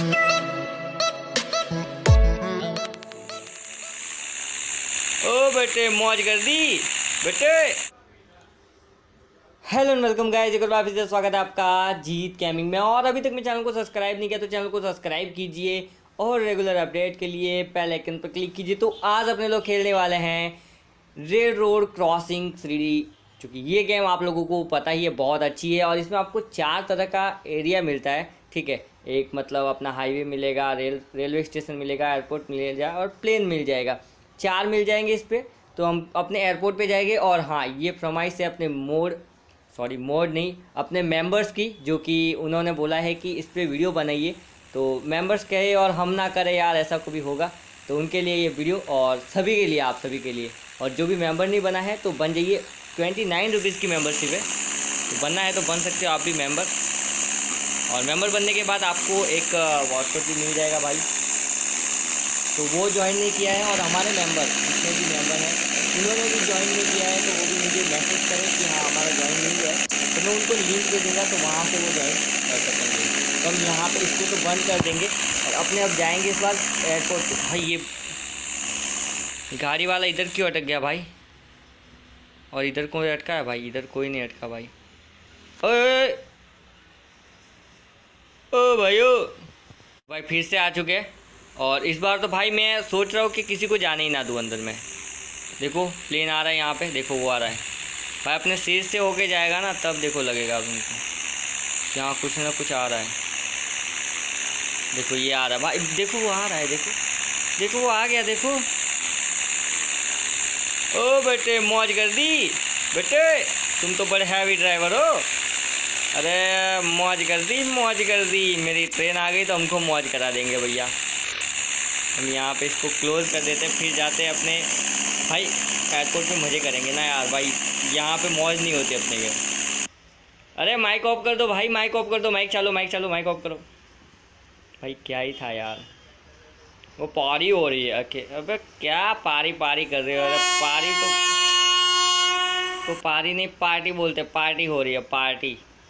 ओ बेटे मौज कर दी बेटे। हेलो एंड वेलकम गाइस, एक बार वापस से स्वागत है आपका जीत गेमिंग में। और अभी तक मेरे चैनल को सब्सक्राइब नहीं किया तो चैनल को सब्सक्राइब कीजिए और रेगुलर अपडेट के लिए बेल आइकन पर क्लिक कीजिए। तो आज अपने लोग खेलने वाले हैं रेड रोड क्रॉसिंग 3D, क्योंकि ये गेम आप लोगों को पता ही है बहुत अच्छी है। और इसमें आपको 4 तरह का एरिया मिलता है, ठीक है। एक मतलब अपना हाईवे मिलेगा, रेलवे स्टेशन मिलेगा, एयरपोर्ट मिलेगा और प्लेन मिल जाएगा। 4 मिल जाएंगे इस पर। तो हम अपने एयरपोर्ट पे जाएंगे। और हाँ, ये फरमाइश है अपने मोड नहीं, अपने मेंबर्स की, जो कि उन्होंने बोला है कि इस पर वीडियो बनाइए। तो मेंबर्स कहे और हम ना करें यार, ऐसा कभी होगा। तो उनके लिए ये वीडियो और सभी के लिए, आप सभी के लिए। और जो भी मेंबर नहीं बना है तो बन जाइए। 29 रुपीज़ की मेंबरशिप है, तो बनना है तो बन सकते हो आप भी मेंबर। और मेंबर बनने के बाद आपको एक व्हाट्सएप भी मिल जाएगा भाई। तो वो ज्वाइन नहीं किया है और हमारे मेंबर जितने भी मेंबर हैं उन्होंने भी ज्वाइन नहीं किया है, तो वो भी मुझे मैसेज करें कि हाँ हमारा ज्वाइन नहीं हुआ है, तो मैं उनको लिंक दे दूँगा, तो वहाँ से वो ज्वाइन कर सकेंगे। तो हम यहाँ पे इसको तो बंद कर देंगे और अपने अब जाएंगे इस बार एयरपोर्ट पे। भाई ये गाड़ी वाला इधर क्यों अटक गया भाई? और इधर कोई अटका है भाई? इधर कोई नहीं अटका भाई। ओए ओ भाई, ओ भाई फिर से आ चुके हैं। और इस बार तो भाई मैं सोच रहा हूँ कि किसी को जाने ही ना दूँ अंदर में। देखो प्लेन आ रहा है यहाँ पे, देखो वो आ रहा है भाई। अपने शीर्ष से होके जाएगा ना, तब देखो लगेगा उनको यहाँ कुछ ना कुछ आ रहा है। देखो ये आ रहा है भाई, देखो वो आ रहा है, देखो वो आ गया, देखो। ओ बेटे मौज कर दी बेटे, तुम तो बड़े हैवी ड्राइवर हो। अरे मौज कर दी, मेरी ट्रेन आ गई तो हमको मौज करा देंगे भैया। हम यहाँ पे इसको क्लोज़ कर देते हैं, फिर जाते हैं अपने भाई एयरपोर्ट पे। मज़े करेंगे ना यार भाई, यहाँ पे मौज नहीं होती अपने के। अरे माइक ऑफ कर दो भाई, माइक ऑफ कर दो, माइक चालू, माइक ऑफ करो भाई। क्या ही था यार, वो पारी हो रही है। ओके, अबे क्या पारी कर रहे हो? अरे पारी तो पारी नहीं, पार्टी बोलते, पार्टी हो रही है, पार्टी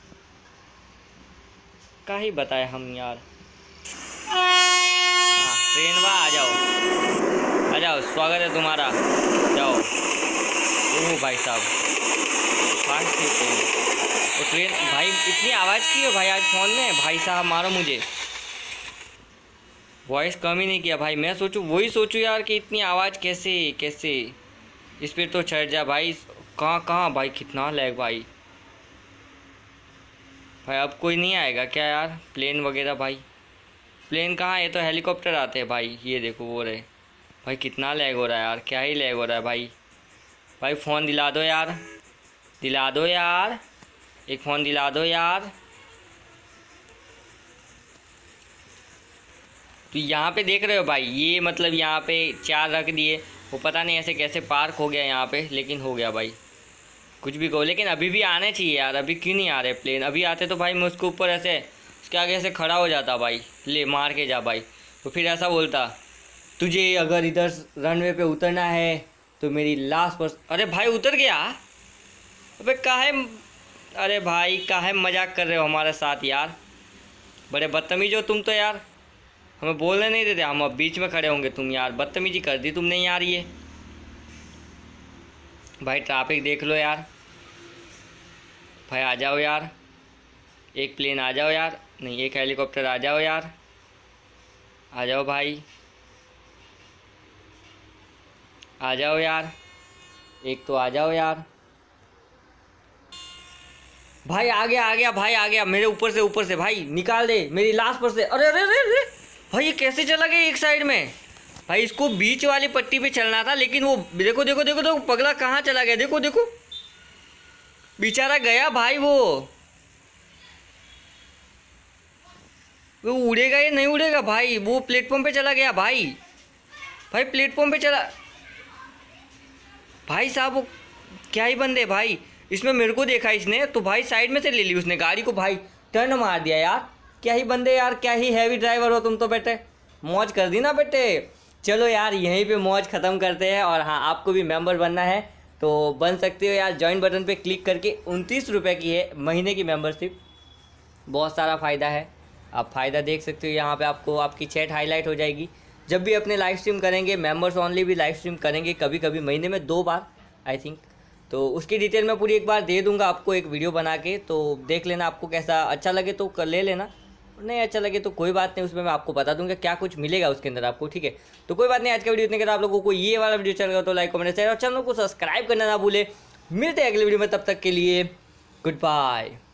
का ही बताए हम यार। हाँ ट्रेन वाह, आ जाओ, स्वागत है तुम्हारा, जाओ। ओह भाई साहब, फास्ट थी ट्रेन। वो ट्रेन भाई इतनी आवाज़ की है भाई आज फ़ोन में, भाई साहब मारो मुझे। वॉइस कम ही नहीं किया भाई। मैं वही सोचूं यार कि इतनी आवाज़ कैसे इस पर तो चढ़ जा भाई। कहाँ भाई, कितना लैग भाई। अब कोई नहीं आएगा क्या यार? प्लेन वगैरह भाई, प्लेन कहाँ? ये तो हेलीकॉप्टर आते हैं भाई। ये देखो वो रहे भाई। कितना लैग हो रहा है यार, क्या ही लैग हो रहा है भाई। फ़ोन दिला दो यार, एक फ़ोन दिला दो यार। तो यहाँ पे देख रहे हो भाई, ये मतलब यहाँ पे 4 रख दिए। वो पता नहीं ऐसे कैसे पार्क हो गया यहाँ पे, लेकिन हो गया भाई। कुछ भी कहो, लेकिन अभी भी आने चाहिए यार। अभी क्यों नहीं आ रहे प्लेन? अभी आते तो भाई मैं उसके ऊपर ऐसे, उसके आगे ऐसे खड़ा हो जाता भाई। ले मार के जा भाई। तो फिर ऐसा बोलता, तुझे अगर इधर रनवे पे उतरना है तो मेरी लास्ट पर। अरे भाई उतर गया। अबे काहे, अरे भाई काहे मजाक कर रहे हो हमारे साथ यार? बड़े बदतमीज हो तुम तो यार, हमें बोलने नहीं देते। हम अब बीच में खड़े होंगे, तुम यार बदतमीजी कर दी तुमने यार। ये भाई ट्रैफिक देख लो यार। भाई आ जाओ यार, एक प्लेन आ जाओ यार, नहीं एक हेलीकॉप्टर आ जाओ यार, आ जाओ भाई, आ जाओ यार, एक तो आ जाओ यार। भाई आ गया भाई, आ गया मेरे ऊपर से भाई। निकाल दे मेरी लाश पर से। अरे अरे अरे अरे भाई, ये कैसे चला गया एक साइड में? भाई इसको बीच वाली पट्टी पे चलना था, लेकिन वो देखो पगला कहाँ चला गया। देखो बेचारा गया भाई। वो उड़ेगा या नहीं उड़ेगा भाई? वो प्लेटफॉर्म पे चला गया भाई प्लेटफॉर्म पे चला। भाई साहब वो क्या ही बंदे भाई। इसमें मेरे को देखा इसने, तो भाई साइड में से ले ली उसने गाड़ी को भाई, टर्न मार दिया यार। क्या ही बंदे यार, क्या ही हैवी ड्राइवर हो तुम तो बेटे। मौज कर दी ना बेटे। चलो यार यहीं पे मौज ख़त्म करते हैं। और हाँ, आपको भी मेंबर बनना है तो बन सकते हो यार। ज्वाइन बटन पे क्लिक करके 29 रुपये की है महीने की मेंबरशिप। बहुत सारा फ़ायदा है। आप फ़ायदा देख सकते हो। यहाँ पे आपको आपकी चैट हाईलाइट हो जाएगी। जब भी अपने लाइव स्ट्रीम करेंगे, मेंबर्स ओनली भी लाइव स्ट्रीम करेंगे कभी कभी, महीने में 2 बार आई थिंक, तो उसकी डिटेल मैं पूरी एक बार दे दूंगा आपको एक वीडियो बना के, तो देख लेना। आपको कैसा अच्छा लगे तो कर ले लेना, नहीं अच्छा लगे तो कोई बात नहीं, उसमें मैं आपको बता दूंगा क्या कुछ मिलेगा उसके अंदर आपको, ठीक है। तो कोई बात नहीं, आज का वीडियो इतने के, आप लोगों को ये वाला वीडियो चल रहा तो लाइक कमेंट शेयर और चैनल को सब्सक्राइब करना ना भूले। मिलते हैं अगले वीडियो में, तब तक के लिए गुड बाय।